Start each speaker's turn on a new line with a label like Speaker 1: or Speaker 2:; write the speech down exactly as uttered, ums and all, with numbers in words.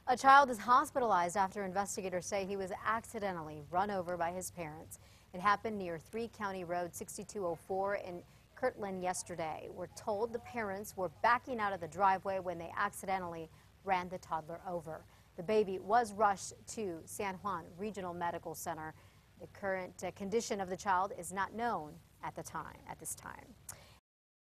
Speaker 1: A child is hospitalized after investigators say he was accidentally run over by his parents. It happened near three County Road sixty-two oh four in Kirtland yesterday. We're told the parents were backing out of the driveway when they accidentally ran the toddler over. The baby was rushed to San Juan Regional Medical Center. The current uh, condition of the child is not known at the time, at this time.